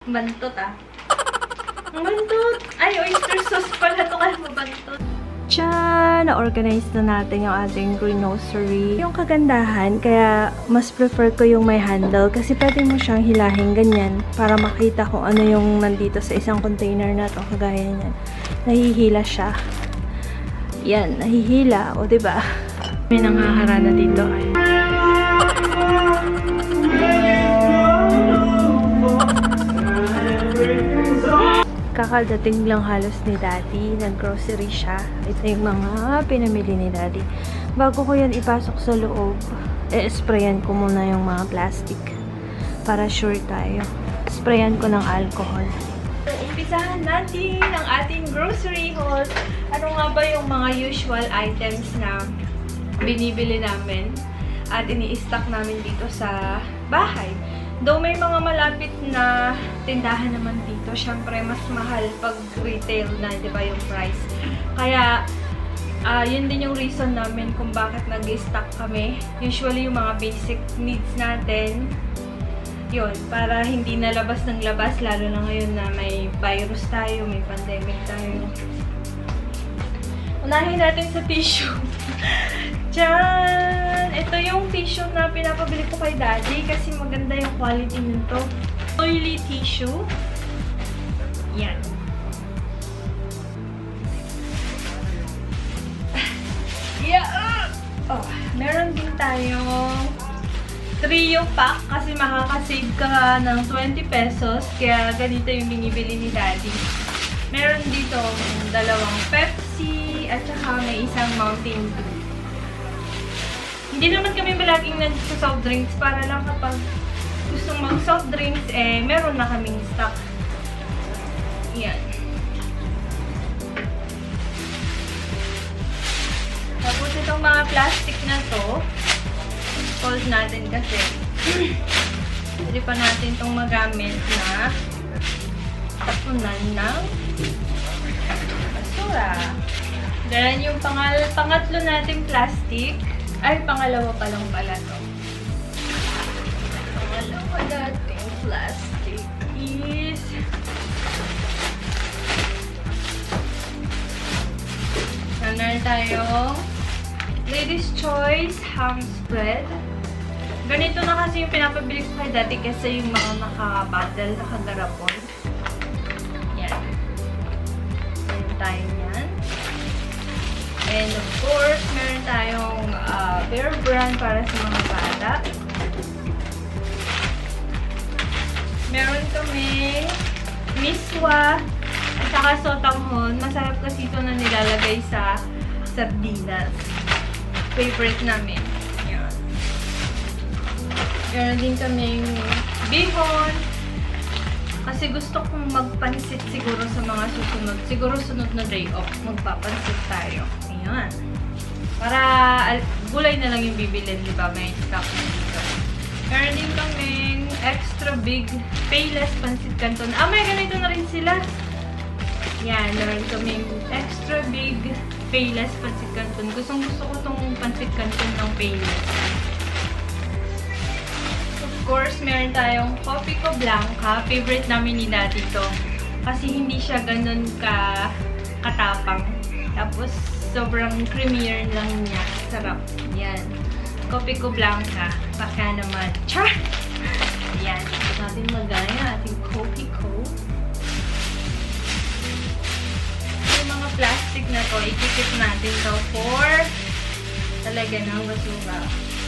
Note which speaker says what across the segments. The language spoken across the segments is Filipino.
Speaker 1: Bantot ah. Bantot! Ay, oyster sauce pala ito kaya mabantot. Tiyaan! Na-organize na natin yung ating grocery. Yung kagandahan, kaya mas prefer ko yung may handle kasi pwede mo siyang hilahin ganyan para makita kung ano yung nandito sa isang container na to. Kagaya niyan. Nahihila siya. Yan, nahihila. O, diba? May nanghaharana dito. Kakadating lang halos ni Daddy. Nag-grocery siya. Ito yung mga pinamili ni Daddy. Bago ko yan ipasok sa loob, sprayan ko muna yung mga plastic. Para sure tayo. Sprayan ko ng alcohol. Umpisahan natin ang ating grocery haul. Ano nga ba yung mga usual items na binibili namin at ini-stock namin dito sa bahay? Though may mga malapit na tindahan naman dito, syempre mas mahal pag retail na, di ba, yung price. Kaya, yun din yung reason namin kung bakit nag-stock kami. Usually, yung mga basic needs natin, yun, para hindi na labas ng labas, lalo na ngayon na may virus tayo, may pandemic tayo. Unahin natin sa tissue. Diyan! Ito yung tissue na pinapabili ko kay Daddy kasi maganda yung quality nito. Oily tissue. Yan. Yeah! Oh, meron din tayong trio pack kasi makakasave ka ng 20 pesos. Kaya ganito yung binibili ni Daddy. Meron dito dalawang Pepsi at saka may isang Mountain Dew. Hindi naman kami palaging nandito sa soft drinks para lang kapag gustong mag-soft drinks, meron na kaming stock. Yan. Tapos itong mga plastic na to, fold natin kasi. Pwede pa natin itong magamit na tapunan ng basura. Ganyan yung pangatlo natin plastic. Ay, pangalawa pa lang pala to. Pangalawa nating plastic is meron tayong Lady's Choice ham spread. Ganito na kasi yung pinapabili ko kay Daddy kasi yung mga naka-bottle, naka-garapon. Yan. Meron tayo yan. And of course, meron tayong Bear Brand para sa mga bata. Meron kami miswa at saka sotanghon. Masarap kasi ito na nilalagay sa sardinas. Favorite namin. Yan. Meron din kaming bihon. Kasi gusto kong magpansit siguro sa mga susunod. Siguro sunod na day off, magpapansit tayo. Ayan. Para gulay na lang yung bibilin, di ba? May stock na dito. Meron din kaming extra big Payless Pansit Canton. May ganito na rin sila. Yan. Meron kaming extra big Payless Pansit Canton. Gusto ko tong Pansit Canton ng Payless. Of course, meron tayong Coffee Co Blanca. Favorite namin ni Daddy to. Kasi hindi siya ganun katapang. Tapos, sobrang creamier lang niya. Sarap. Yan. Coffee Co Blanca. Baka naman. Char! Yan. Natin magaya ating Coffee Co. Yung mga plastic na to, ikikip natin to for talaga ng basura.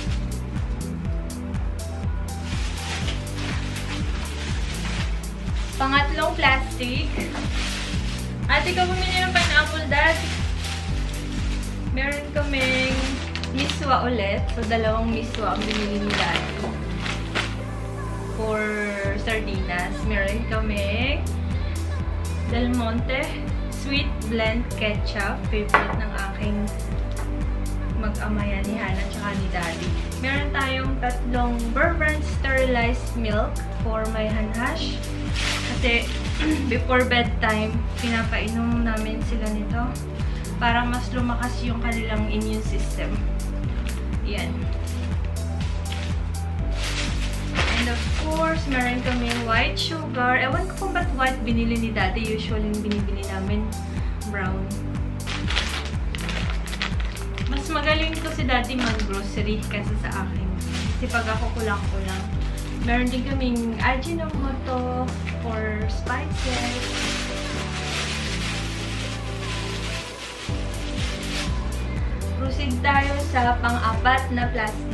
Speaker 1: Pangatlong plastic. Ate ka bumili ng pineapple, Dad. Meron kaming miswa ulit. So, dalawang miswa ang binili ni Daddy. For sardinas. Meron kaming Del Monte Sweet Blend Ketchup. Favorite ng aking mag-amaya ni Hannah at ni Daddy. Meron tayong tatlong Bear Brand sterilized milk for my hanhash. Kasi before bedtime, pinapainom namin sila nito para mas lumakas yung kanilang immune system. Yan. And of course, meron kaming white sugar. Ewan ko kung ba't white binili ni Daddy. Usually, yung binibili namin brown. Mas magaling to si Daddy mag-grocery kasi sa akin. Kasi pag ako kulang-kulang. Meron din kaming Ajinomoto for spices. Proceed tayo sa pang-apat na plastic.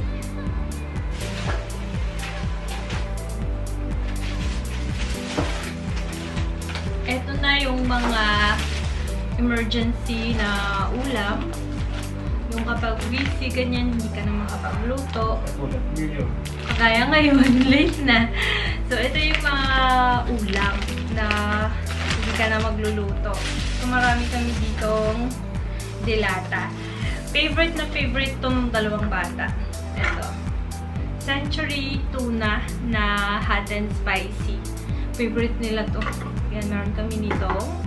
Speaker 1: Ito na yung mga emergency na ulam. Yung kapag busy, ganyan, hindi ka na makapagluto. Kaya ngayon, late na. So, ito yung mga ulam na hindi ka na magluluto. So, marami kami ditong dilata. Favorite na favorite itong dalawang bata. Ito. Century tuna na hot and spicy. Favorite nila to. Yan, meron kami nito.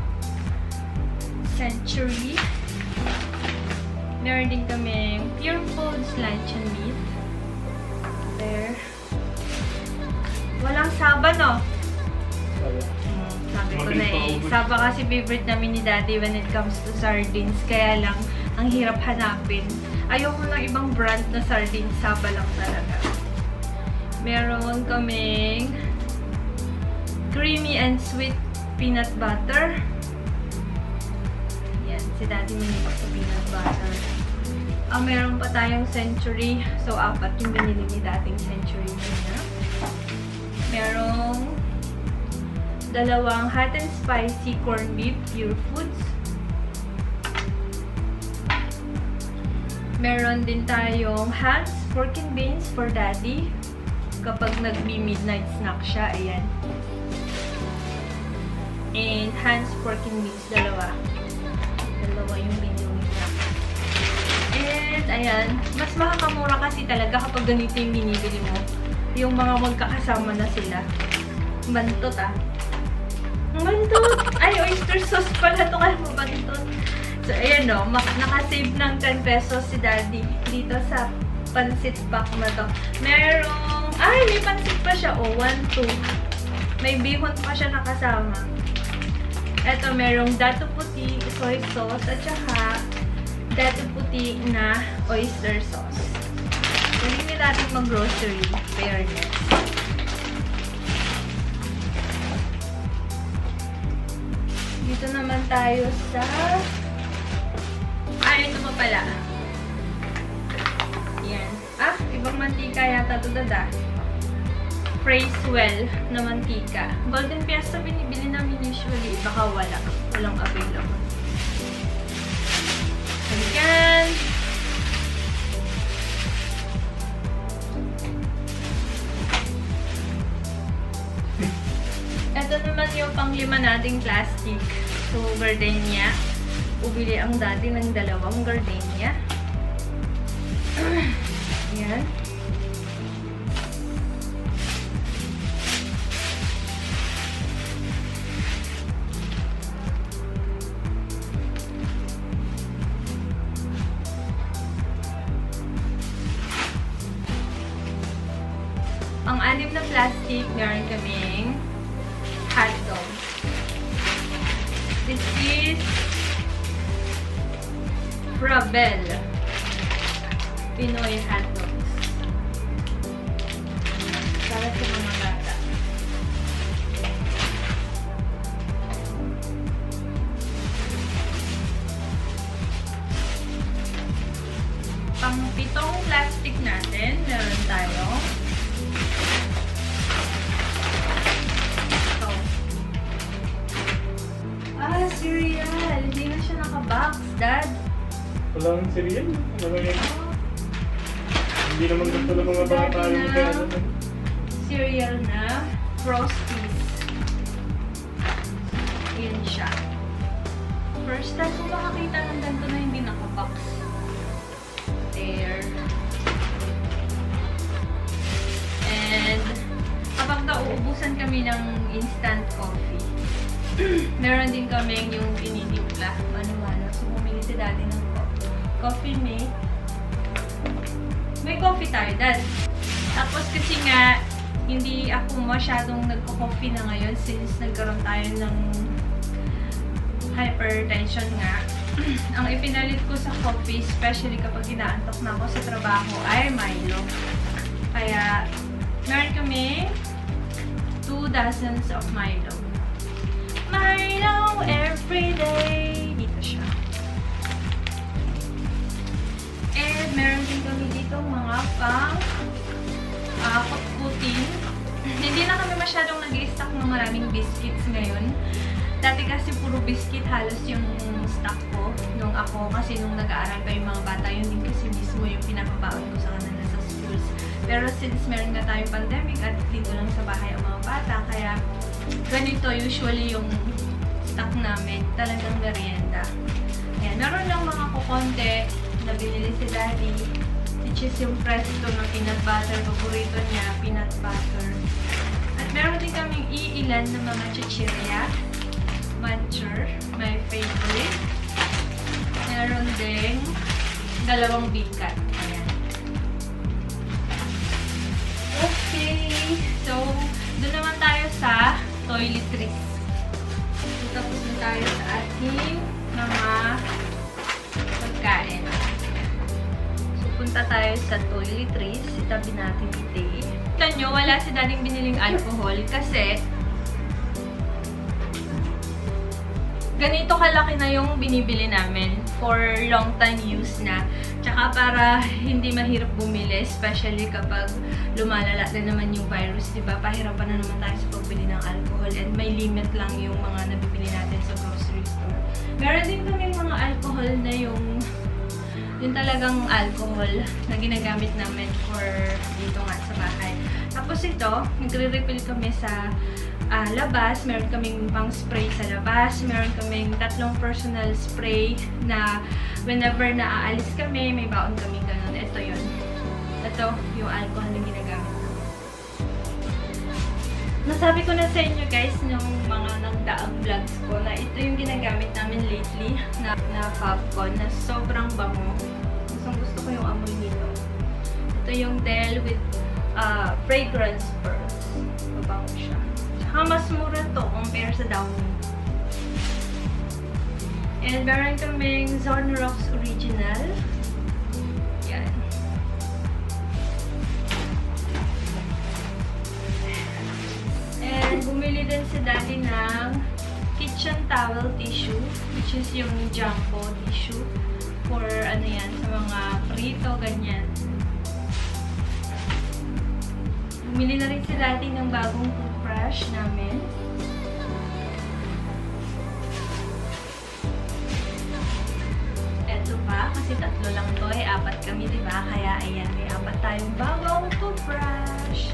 Speaker 1: Century. Meron din kami Pure Foods luncheon meat. There. Walang saba, no? Sabi ko na eh. Saba kasi favorite namin ni Daddy when it comes to sardines. Kaya lang, ang hirap hanapin. Ayoko ng ibang brand na sardines. Saba lang talaga. Meron kaming creamy and sweet peanut butter. Yan. Si Daddy minili sa peanut butter. Meron pa tayong Century. So, 4 yung binili ni dating Century na. Merong 2 hot and spicy corned beef Pure Foods. Meron din tayong Hans pork and beans for Daddy. Kapag nagbi-midnight snack siya, ayan. And Hans pork and beans, 2. 2 yung binili niya. And, ayan. Mas makakamura kasi talaga kapag ganito yung binibili mo. Yung mga magkakasama na sila. Bantot, ah. Bantot! Ay, oyster sauce pala ito. Kaya mabantot. So, ayan o. Nakasave ng 10 pesos si Daddy dito sa pansit pack na to. Merong... Ay, may pansit pa siya. Oh, 1, 2. May bihon pa siya nakasama. Ito, merong dato puti, soy sauce, at saka dato puti na oyster sauce. Hindi natin mag-grocery. Fairness. Dito naman tayo sa... Ay, ito pa pala. Yan. Ibang mantika yata ito, Dada. Fracewell na mantika. Golden Fiesta binibili namin usually. Baka walang available. Ayan. Ito naman yung pang-5 nating plastic. So, gardenia. Ubili ang Daddy ng 2 gardenia. Ayan. Pang-6 na plastic, meron kaming hotdog. This is Frabel Pinoy hotdogs. Para sa mga bata. Pang-7 plastic natin, meron tayo. Cereal. Hindi na siya naka-box, Dad.
Speaker 2: Walang cereal? Hindi naman gusto ng mga bata yung kaya naman.
Speaker 1: Cereal na Frosties. Yan siya. First time ko makakita ng ganito na hindi naka-box. There. And kapag nauubusan kami ng instant coffee, meron din kaming yung tinitimpla. Mano-mano. So, bumili si Daddy ng coffee mate. May coffee tayo, Dad. Tapos kasi nga, hindi ako masyadong nagko-coffee na ngayon since nagkaroon tayo ng hypertension nga. Ang ipinalit ko sa coffee, especially kapag inaantok na ako sa trabaho, ay Milo. Kaya, meron kami 2 dozens of Milo. Milo everyday! Dito siya. And meron din kami dito mga pang kutkutin. Hindi na kami masyadong nag-i-stock ng maraming biscuits ngayon. Dati kasi puro biscuit halos yung stock ko nung ako. Kasi nung nag-aaral pa yung mga bata, yun din kasi mismo yung pinapabaon ko sa kanila sa schools. Pero since meron na tayong pandemic at dito lang sa bahay ang mga bata, kaya ganito usually yung stock namin. Talagang merienda. Ayan, meron lang mga kukonte na binili si Daddy. Which is yung Presto na peanut butter. Paborito niya, peanut butter. At meron din kaming iilan ng mga chichirya. Muncher, my favorite. Meron ding 2 bigat. Ayan. Okay. So, doon naman tayo sa toiletries. Tapos na tayo sa ating mga pagkain. So, punta tayo sa toiletries. Itabi natin ito. Kita nyo, wala si Daddy biniling alcohol kasi ganito kalaki na yung binibili namin for long time use na. Tsaka para hindi mahirap bumili, especially kapag lumalala na naman yung virus, diba? Pahirapan na naman tayo sa pagbili ng alcohol and may limit lang yung mga nabibili natin sa grocery store. Meron din kami mga alcohol na yung talagang alcohol na ginagamit namin for dito nga sa bahay. Tapos ito, nagre-refill kami sa labas. Meron kaming pang spray sa labas. Meron kaming 3 personal spray na whenever na aalis kami, may baon kami ganun. Ito yun. Ito yung alcohol na ginagamit namin. Nasabi ko na sa inyo guys, nung mga nagdaang vlogs ko, na ito yung ginagamit namin lately na Fabcon na sobrang bango. Gusto ko yung amoy nito. Ito yung Dell with fragrance pearls. Mabango siya. Mas mura to compare sa Downy. And meron kaming Zonrox Original. Yan. And bumili din si Daddy ng kitchen towel tissue, which is yung jumbo tissue for ano yan, sa mga prito, ganyan. Bumili na rin si Daddy ng bagong toothbrush namin. Eto pa, kasi 3 lang to, 4 kami, diba? Kaya ayan, may 4 tayong bagong toothbrush.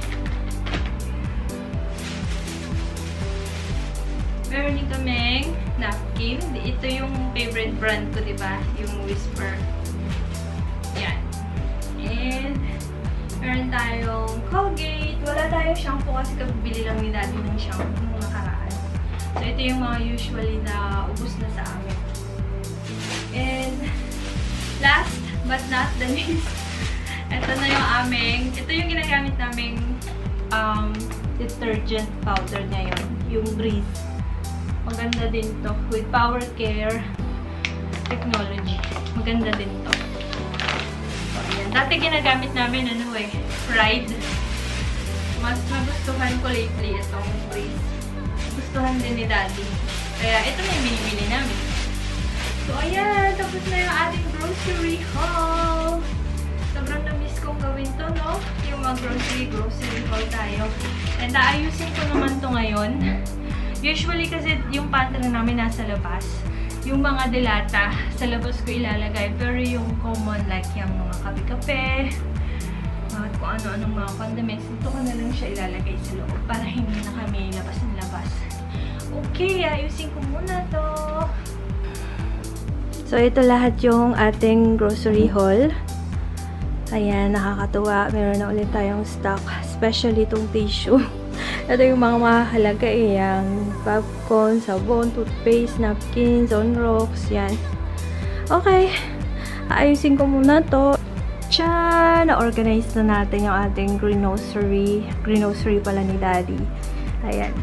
Speaker 1: Meron din kaming napkin. Ito yung favorite brand ko, diba? Yung Whisper. Yan. And meron tayong Colgate. Wala tayong shampoo kasi kabili lang ni Daddy ng shampoo nung nakaraan. So, ito yung mga usually na ubus na sa amin. And last but not the least, ito na yung ito yung ginagamit naming detergent powder ngayon. Yung Breeze. Maganda din to. With Power Care Technology. Maganda din to. So, ayan. Dati ginagamit namin, Pride. Mas nagustuhan ko lately itong Breeze. Gustuhan din ni Daddy. Kaya ito na yung binibili namin. So, ayan. Tapos na yung ating grocery haul. Sobrang na-miss kong gawin to, no? Yung mga grocery haul tayo. And naayusin ko naman to ngayon. Usually kasi yung pantry namin nasa labas. Yung mga delata, sa labas ko ilalagay. Pero yung common, like yung mga kape-kape, at kung ano-anong mga condiments, ito ko na lang siya ilalagay sa loob para hindi na kami labas. Okay, ayusin ko muna to. So, ito lahat yung ating grocery haul. Ayan, nakakatuwa. Meron na ulit tayong stock. Especially itong tissue. Ito yung mga mahalaga yung popcorn, sabon, toothpaste, napkins, Zonrox, yan. Okay. Ayusin ko muna to. Tiyaan! Na-organize na natin yung ating greenery. Greenery pala ni Daddy. Ayan.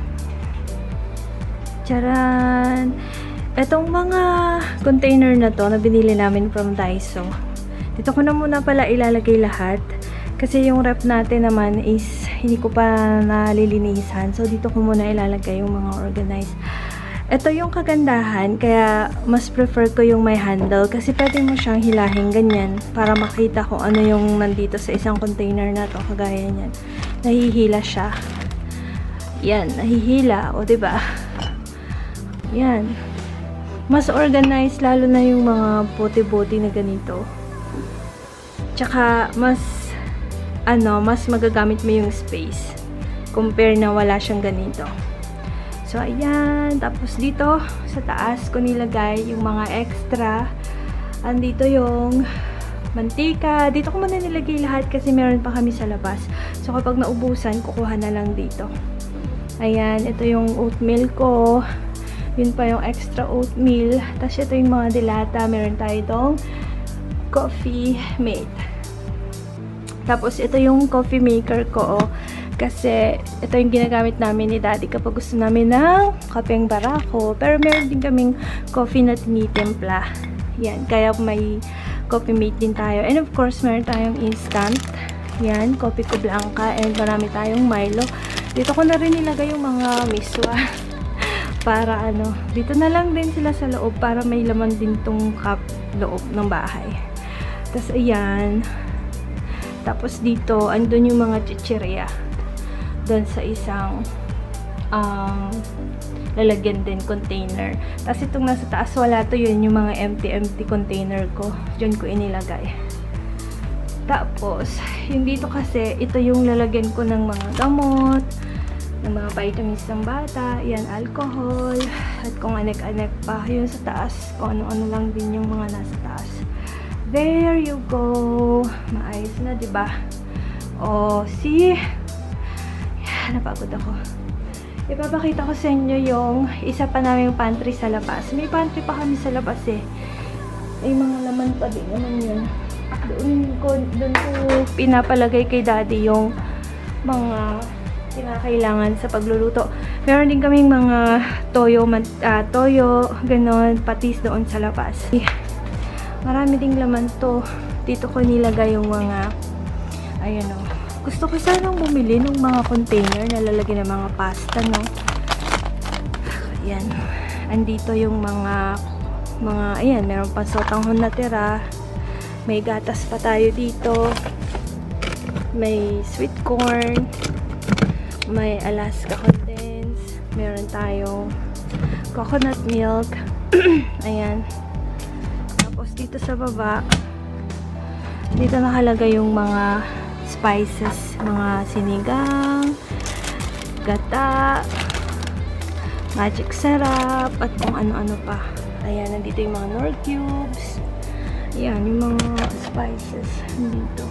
Speaker 1: Tcharan! Etong mga container na to, na binili namin from Daiso. Dito ko na muna pala ilalagay lahat. Kasi yung rep natin naman is hindi ko pa nalilinisan. So, dito ko muna ilalagay yung mga organized. Ito yung kagandahan, kaya mas prefer ko yung may handle kasi pwede mo siyang hilahin ganyan para makita kung ano yung nandito sa isang container na to, kagaya niyan. Nahihila siya. Yan, nahihila. O, diba? Yan. Mas organized, lalo na yung mga bote-bote na ganito. Tsaka, mas magagamit mo yung space compare na wala siyang ganito. So, ayan. Tapos dito, sa taas ko nilagay yung mga extra. Andito yung mantika. Dito ko muna nilagay lahat kasi meron pa kami sa labas. So, kapag naubusan, kukuha na lang dito. Ayan. Ito yung oatmeal ko. Yun pa yung extra oatmeal. Tapos ito yung mga dilata. Meron tayo itong coffee mate. Tapos, ito yung coffee maker ko. Kasi, ito yung ginagamit namin ni Daddy kapag gusto namin ng kapeng barako. Pero, meron din kaming coffee na tinitimpla. Yan. Kaya, may coffee mate din tayo. And, of course, meron tayong instant. Yan. Coffee ko blanca. And, marami tayong Milo. Dito ko na rin nilagay yung mga miswa. Para, dito na lang din sila sa loob. Para may laman din tong cup loob ng bahay. Tapos, ayan. Tapos, dito, andun yung mga chichirya. Doon sa isang lalagyan din container. Tapos itong nasa taas, wala to, yun yung mga empty container ko. Diyan ko inilagay. Tapos, yung dito kasi, ito yung lalagyan ko ng mga gamot, ng mga vitamins ng bata, yan, alcohol, at kung anek-anek pa. Yun sa taas, kung ano-ano lang din yung mga nasa taas. There you go. Maayos na, diba? O, see? Napagod ako. Ipapakita ko sa inyo yung isa pa namin pantry sa labas. May pantry pa kami sa labas eh. May mga laman pa din naman yun. Doon ko pinapalagay kay Daddy yung mga kinakailangan sa pagluluto. Meron din kaming mga toyo, ganon, patis doon sa labas. Marami ding laman to. Dito ko nilagay yung mga, ayan o. Gusto ko sanang bumili ng mga container na lalagyan ng mga pasta, no? Ayan. Andito yung mga, ayan, meron pa sotanghon na tira. May gatas pa tayo dito. May sweet corn. May Alaska condensed. Meron tayong coconut milk. Ayan. Tapos dito sa baba, dito nakalagay yung mga spices, mga sinigang, gata, magic syrup, at kung ano-ano pa. Ayan, nandito yung mga Knorr cubes. Ayan, yung mga spices nandito.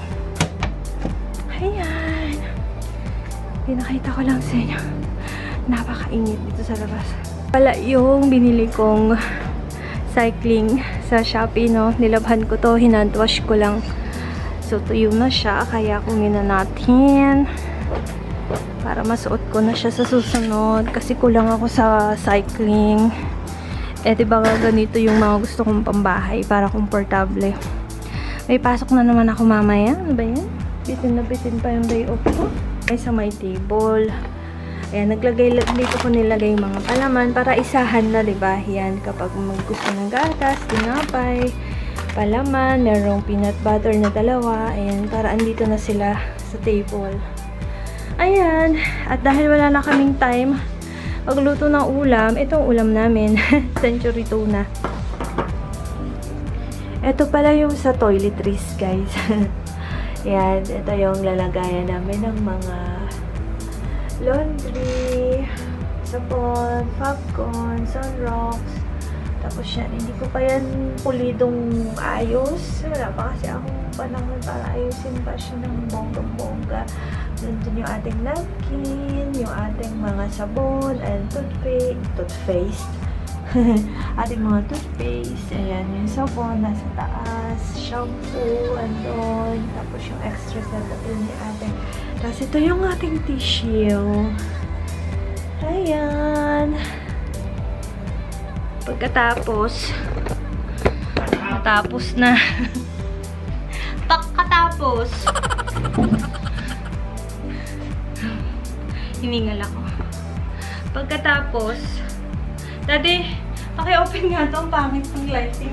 Speaker 1: Ayan. Pinakita ko lang sa inyo. Napakainit dito sa labas. Pala yung binili kong cycling sa Shopee, no? Nilabhan ko to, hinandwash ko lang. So, tuyo na siya. Kaya kunin na natin. Para masuot ko na siya sa susunod. Kasi kulang ako sa cycling. Eh, diba ganito yung mga gusto kong pambahay. Para komportable. May pasok na naman ako mamaya. Ano ba yan? Bitin na bitin pa yung day off ko. Ay, sa my table. Ayan, dito ko nilagay yung mga palaman. Para isahan na, diba? Yan, kapag gusto ng gatas, tinapay, palaman, merong peanut butter na dalawa. Ayan, para andito na sila sa table. Ayan. At dahil wala na kaming time magluto ng ulam, itong ulam namin, century tuna. Ito pala yung sa toiletries, guys. Ayan, ito yung lalagayan namin ng mga laundry, sapon, popcorn, sunrocks. Tapos yan, hindi ko pa yan pulidong ayos. Wala pa kasi akong panahon para ayusin pa siya ng bonggang-bongga. Nandun yung ating napkin, yung ating mga sabon, and toothpaste. Ating mga toothpaste. Ayan, yung sabon nasa taas. Shampoo, andun. Tapos yung extra cetaphil ni ate. Tapos ito yung ating tissue. Ayan. Pagkatapos, matapos na. Pagkatapos, hiningal ako. Pagkatapos, Daddy, paki-open nga ito. Ang pangit ng lighting.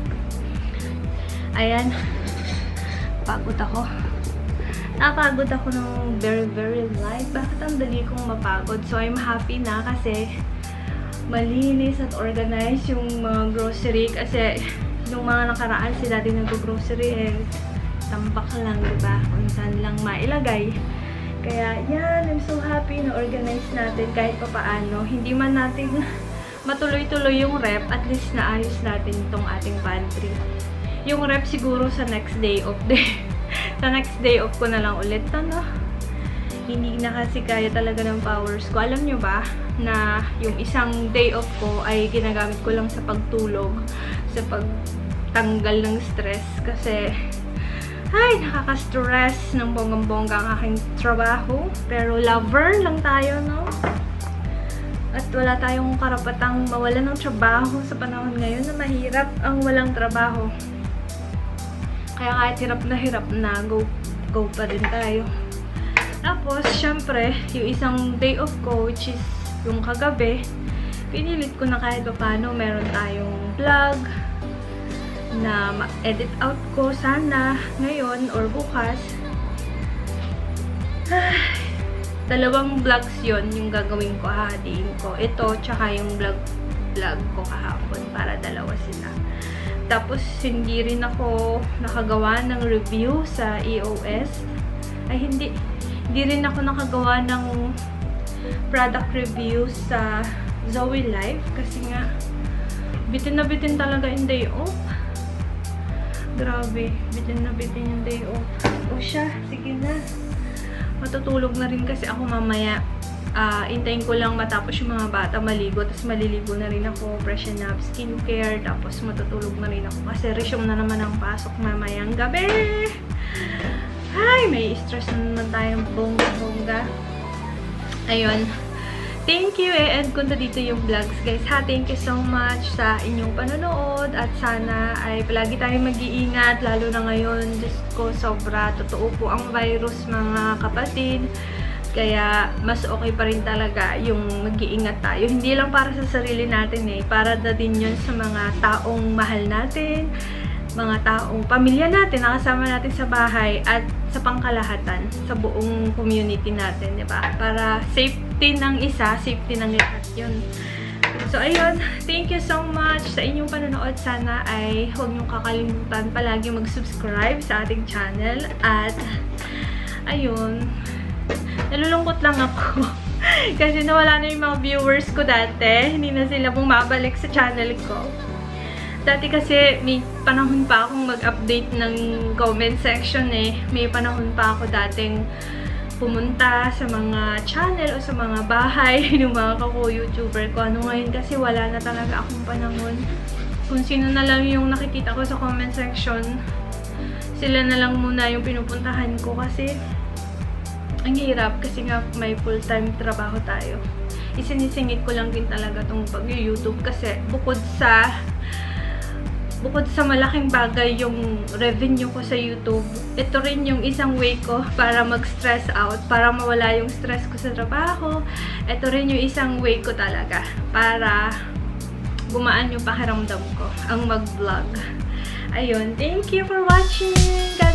Speaker 1: Ayan. Pagod ako. Napagod ako ng very light. Bakit ang dali kong mapagod? So, I'm happy na kasi malinis at organized yung mga grocery. Kasi, yung mga nakaraan, si Daddy nag-grocery tambak lang, diba? Kung saan lang mailagay. Kaya, yan. I'm so happy na organize natin kahit papaano. Hindi man natin matuloy-tuloy yung rep, at least naayos natin itong ating pantry. Yung rep siguro sa next day off sa next day off ko na lang ulit. Ano? Hindi na kasi kaya talaga ng powers ko. Alam nyo ba na yung isang day off ko ay ginagamit ko lang sa pagtulog, sa pagtanggal ng stress. Kasi ay, nakaka-stress ng bonggang-bongga ang aking trabaho. Pero lover lang tayo, no? At wala tayong karapatang mawalan ng trabaho sa panahon ngayon na mahirap ang walang trabaho. Kaya kahit hirap na, go pa din tayo. Tapos, syempre, yung isang day off ko, which is yung kagabi, pinilit ko na kahit paano meron tayong vlog na ma-edit out ko sana ngayon or bukas. Dalawang vlogs yon yung gagawin ko, hahatiin ko. Ito, tsaka yung vlog ko kahapon para dalawa sila. Tapos, hindi rin ako nakagawa ng review sa EOS. Ay, hindi rin ako nakagawa ng product review sa Zoe Life kasi nga, bitin na bitin talaga yung day off. Grabe, bitin na bitin yung day off. O siya, sige na. Matutulog na rin kasi ako mamaya. Intayin ko lang matapos yung mga bata maligo. Tapos maliligo na rin ako, freshen up, skincare. Tapos matutulog na rin ako kasi resume na naman ang pasok mamayang gabi. Ay, may stress na naman tayong bongga-bongga. Ayun. Thank you and kung dito yung vlogs guys ha. Thank you so much sa inyong panonood at sana ay palagi tayong mag-iingat lalo na ngayon. Diyos ko, sobra. Totoo po ang virus mga kapatid. Kaya mas okay pa rin talaga yung mag-iingat tayo. Hindi lang para sa sarili natin para na din yun sa mga taong mahal natin, mga taong pamilya natin, nakasama natin sa bahay at sa pangkalahatan, sa buong community natin, diba? Para safety ng isa, safety ng lahat yun. So, ayun. Thank you so much sa inyong panonood. Sana ay huwag niyong kakalimutan palagi mag-subscribe sa ating channel. At, ayun. Nalulungkot lang ako. Kasi nawala na yung mga viewers ko dati. Hindi na sila bumabalik sa channel ko. Dati kasi may panahon pa akong mag-update ng comment section May panahon pa ako dating pumunta sa mga channel o sa mga bahay ng mga kako-YouTuber ko. Ano ngayon kasi wala na talaga akong panahon. Kung sino na lang yung nakikita ko sa comment section, sila na lang muna yung pinupuntahan ko kasi ang hirap kasi nga may full-time trabaho tayo. Isinisingit ko lang din talaga tong pag-YouTube kasi bukod sa malaking bagay yung revenue ko sa YouTube, ito rin yung isang way ko para mag-stress out, para mawala yung stress ko sa trabaho. Ito rin yung isang way ko talaga para gumaan yung pakiramdam ko, ang mag-vlog. Ayun, thank you for watching!